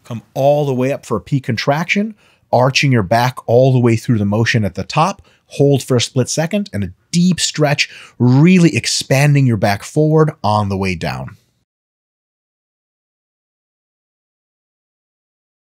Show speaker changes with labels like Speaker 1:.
Speaker 1: Come all the way up for a peak contraction, arching your back all the way through the motion at the top. Hold for a split second and a deep stretch, really expanding your back forward on the way down.